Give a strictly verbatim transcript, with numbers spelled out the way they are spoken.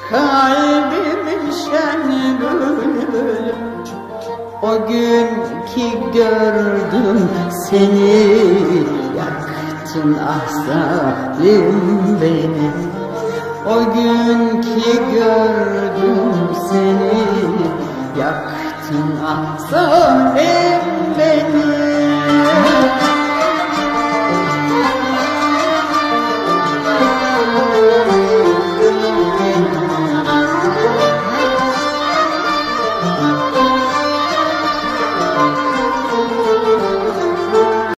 kalbimin şen bülbülü. O gün ki gördüm seni, yaktın ah zalim beni. O gün ki gördüm seni, yaktın ah zalim beni.